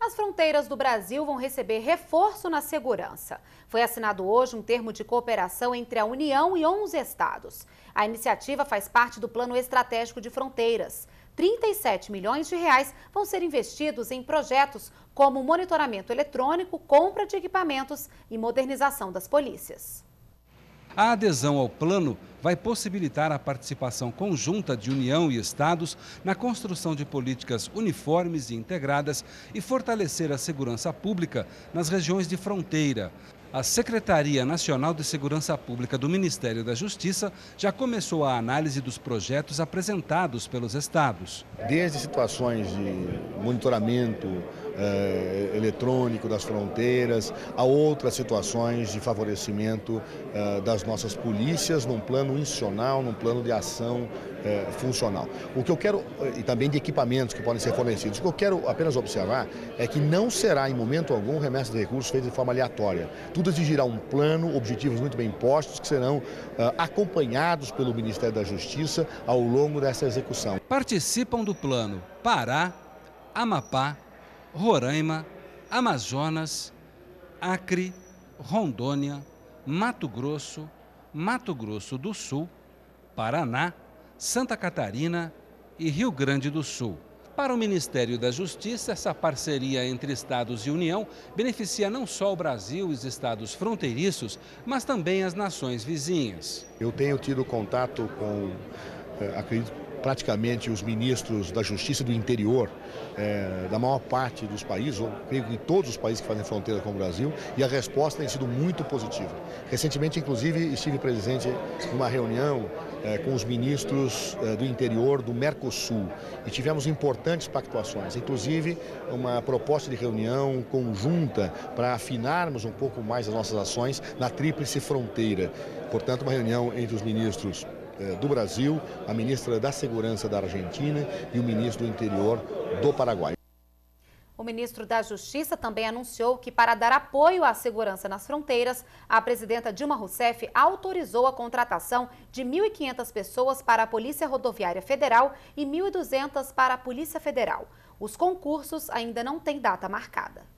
As fronteiras do Brasil vão receber reforço na segurança. Foi assinado hoje um termo de cooperação entre a União e 11 estados. A iniciativa faz parte do Plano Estratégico de Fronteiras. 37 milhões de reais vão ser investidos em projetos como monitoramento eletrônico, compra de equipamentos e modernização das polícias. A adesão ao plano vai possibilitar a participação conjunta de União e Estados na construção de políticas uniformes e integradas e fortalecer a segurança pública nas regiões de fronteira. A Secretaria Nacional de Segurança Pública do Ministério da Justiça já começou a análise dos projetos apresentados pelos estados. Desde situações de monitoramento eletrônico das fronteiras, a outras situações de favorecimento das nossas polícias num plano institucional, num plano de ação funcional. O que eu quero, e também de equipamentos que podem ser fornecidos, o que eu quero apenas observar é que não será em momento algum remessa de recursos feita de forma aleatória. Tudo exigirá um plano, objetivos muito bem postos que serão acompanhados pelo Ministério da Justiça ao longo dessa execução. Participam do plano Pará, Amapá, Roraima, Amazonas, Acre, Rondônia, Mato Grosso do Sul, Paraná, Santa Catarina e Rio Grande do Sul. Para o Ministério da Justiça, essa parceria entre Estados e União beneficia não só o Brasil e os estados fronteiriços, mas também as nações vizinhas. Eu tenho tido contato com, acredito, praticamente os ministros da Justiça do interior da maior parte dos países, ou creio que todos os países que fazem fronteira com o Brasil, e a resposta tem sido muito positiva. Recentemente, inclusive, estive presente numa reunião com os ministros do interior do Mercosul e tivemos importantes pactuações, inclusive uma proposta de reunião conjunta para afinarmos um pouco mais as nossas ações na tríplice fronteira. Portanto, uma reunião entre os ministros do Brasil, a ministra da Segurança da Argentina e o ministro do Interior do Paraguai. O ministro da Justiça também anunciou que, para dar apoio à segurança nas fronteiras, a presidenta Dilma Rousseff autorizou a contratação de 1.500 pessoas para a Polícia Rodoviária Federal e 1.200 para a Polícia Federal. Os concursos ainda não têm data marcada.